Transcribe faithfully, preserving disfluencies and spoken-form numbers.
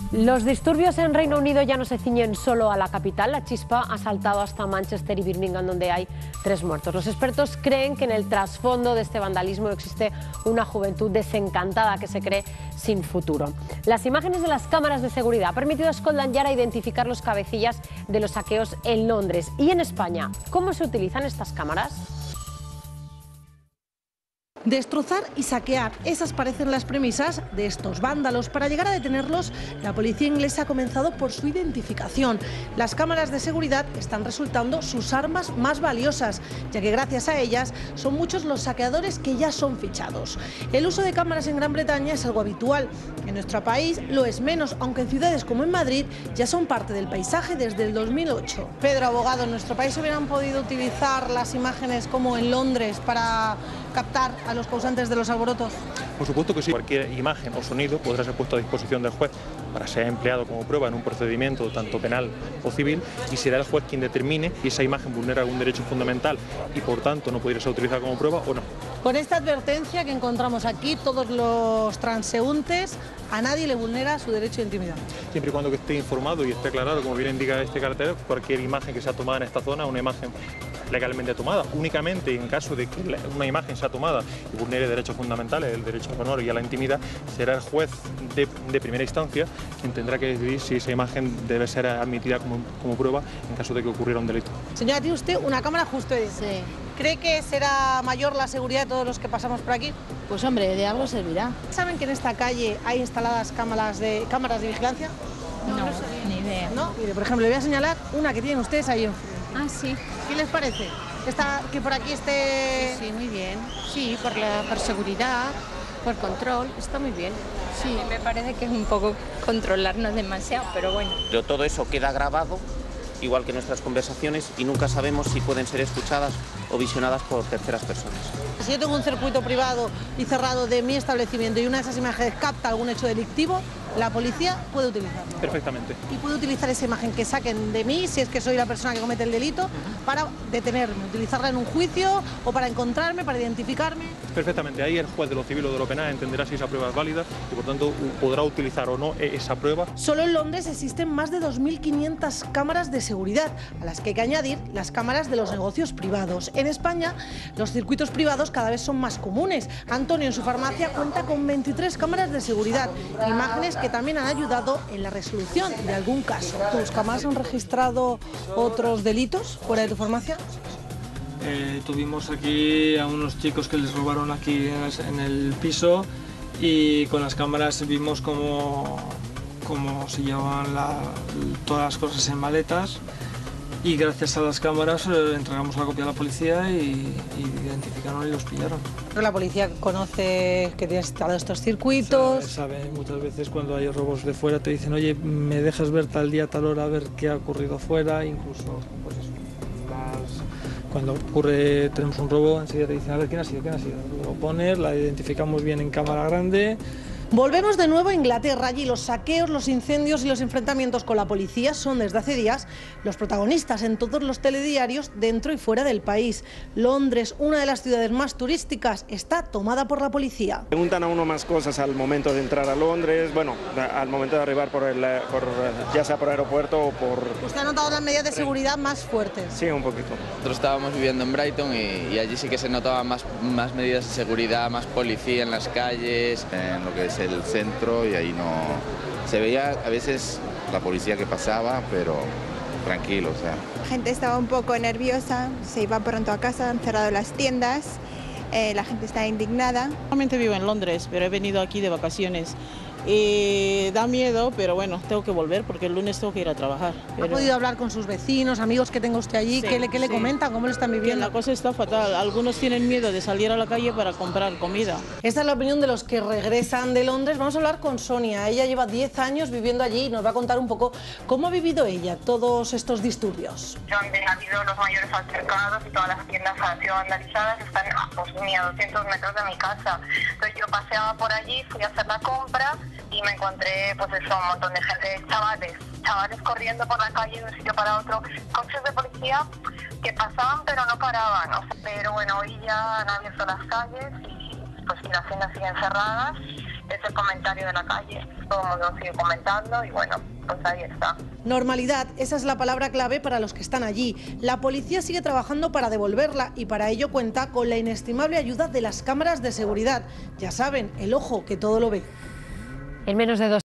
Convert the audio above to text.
Los disturbios en Reino Unido ya no se ciñen solo a la capital. La chispa ha saltado hasta Manchester y Birmingham, donde hay tres muertos. Los expertos creen que en el trasfondo de este vandalismo existe una juventud desencantada que se cree sin futuro. Las imágenes de las cámaras de seguridad han permitido a Scotland Yard identificar los cabecillas de los saqueos en Londres. Y en España, ¿cómo se utilizan estas cámaras? Destrozar y saquear, esas parecen las premisas de estos vándalos. Para llegar a detenerlos, la policía inglesa ha comenzado por su identificación. Las cámaras de seguridad están resultando sus armas más valiosas, ya que gracias a ellas son muchos los saqueadores que ya son fichados. El uso de cámaras en Gran Bretaña es algo habitual. En nuestro país lo es menos, aunque en ciudades como en Madrid ya son parte del paisaje desde el dos mil ocho. Pedro, abogado, ¿en nuestro país hubieran podido utilizar las imágenes como en Londres para captar a los causantes de los alborotos? Por supuesto que sí. Cualquier imagen o sonido podrá ser puesto a disposición del juez para ser empleado como prueba en un procedimiento tanto penal o civil, y será el juez quien determine si esa imagen vulnera algún derecho fundamental y por tanto no podría ser utilizada como prueba o no. Con esta advertencia que encontramos aquí, todos los transeúntes, a nadie le vulnera su derecho de intimidad. Siempre y cuando que esté informado y esté aclarado, como bien indica este cartel, cualquier imagen que sea tomada en esta zona es una imagen legalmente tomada. Únicamente en caso de que una imagen sea tomada y vulnere derechos fundamentales, el derecho al honor y a la intimidad, será el juez de, de primera instancia quien tendrá que decidir si esa imagen debe ser admitida como, como prueba en caso de que ocurriera un delito. Señora, tiene usted una cámara justo ahí. Sí. ¿Cree que será mayor la seguridad de todos los que pasamos por aquí? Pues hombre, de algo servirá. ¿Saben que en esta calle hay instaladas cámaras de, cámaras de vigilancia? No, no ni idea. ¿No? Mire, por ejemplo, le voy a señalar una que tienen ustedes ahí enfrente. Ah, sí. ¿Qué les parece? Esta, que por aquí esté... Sí, muy bien. Sí, por, la, por seguridad, por control, está muy bien. Sí, me parece que es un poco controlarnos demasiado, pero bueno. Pero todo eso queda grabado, igual que nuestras conversaciones, y nunca sabemos si pueden ser escuchadas o visionadas por terceras personas. Si yo tengo un circuito privado y cerrado de mi establecimiento y una de esas imágenes capta algún hecho delictivo, la policía puede utilizarlo. Perfectamente. Y puede utilizar esa imagen que saquen de mí, si es que soy la persona que comete el delito, uh-huh, para detenerme, utilizarla en un juicio o para encontrarme, para identificarme. Perfectamente. Ahí el juez de lo civil o de lo penal entenderá si esa prueba es válida y por tanto podrá utilizar o no esa prueba. Solo en Londres existen más de dos mil quinientas cámaras de seguridad, a las que hay que añadir las cámaras de los negocios privados. En España, los circuitos privados cada vez son más comunes. Antonio en su farmacia cuenta con veintitrés cámaras de seguridad, imágenes que también han ayudado en la resolución de algún caso. ¿Tus cámaras han registrado otros delitos fuera de tu farmacia? Eh, tuvimos aquí a unos chicos que les robaron aquí en el piso y con las cámaras vimos cómo, cómo se llevaban la, todas las cosas en maletas. Y gracias a las cámaras eh, entregamos la copia a la policía y, y identificaron y los pillaron. La policía conoce que tienes instalados estos circuitos. Sabe, sabe, muchas veces cuando hay robos de fuera te dicen, oye, me dejas ver tal día, tal hora, a ver qué ha ocurrido fuera, incluso pues eso, las, cuando ocurre, tenemos un robo, enseguida te dicen, a ver quién ha sido, quién ha sido. Lo pones, la identificamos bien en cámara grande. Volvemos de nuevo a Inglaterra. Allí los saqueos, los incendios y los enfrentamientos con la policía son desde hace días los protagonistas en todos los telediarios dentro y fuera del país. Londres, una de las ciudades más turísticas, está tomada por la policía. Preguntan a uno más cosas al momento de entrar a Londres, bueno, al momento de arribar por el, por, ya sea por aeropuerto o por... ¿Usted ha notado las medidas de seguridad más fuertes? Sí, un poquito. Nosotros estábamos viviendo en Brighton y, y allí sí que se notaban más, más medidas de seguridad, más policía en las calles, en lo que es el centro, y ahí no se veía a veces la policía que pasaba, pero tranquilo, o sea. La gente estaba un poco nerviosa, se iba pronto a casa, han cerrado las tiendas, eh, la gente está indignada. Normalmente vivo en Londres, pero he venido aquí de vacaciones. Eh, da miedo, pero bueno, tengo que volver porque el lunes tengo que ir a trabajar. Pero... ¿Ha podido hablar con sus vecinos, amigos que tenga usted allí? Sí, ¿Qué le, qué le sí. comentan? ¿Cómo lo están viviendo? Que la cosa está fatal. Algunos tienen miedo de salir a la calle para comprar comida. Esta es la opinión de los que regresan de Londres. Vamos a hablar con Sonia. Ella lleva diez años viviendo allí y nos va a contar un poco cómo ha vivido ella todos estos disturbios. Donde ha habido los mayores altercados y todas las tiendas han sido vandalizadas, están pues, ni a doscientos metros de mi casa. Entonces yo paseaba por allí, fui a hacer la compra y me encontré pues eso, un montón de gente, chavales, chavales corriendo por la calle de un sitio para otro, coches de policía que pasaban pero no paraban, o sea, pero bueno, hoy ya han abierto las calles y pues las tiendas siguen cerradas, es el comentario de la calle. Todo el mundo sigue comentando y bueno, pues ahí está. Normalidad, esa es la palabra clave para los que están allí. La policía sigue trabajando para devolverla y para ello cuenta con la inestimable ayuda de las cámaras de seguridad. Ya saben, el ojo que todo lo ve. En menos de dos